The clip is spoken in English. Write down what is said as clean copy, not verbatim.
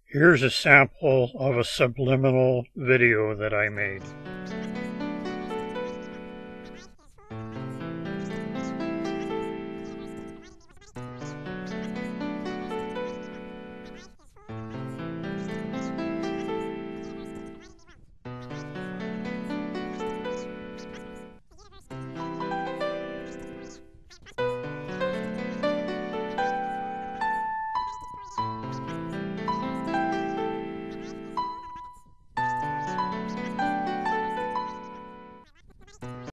Here's a sample of a subliminal video that I made.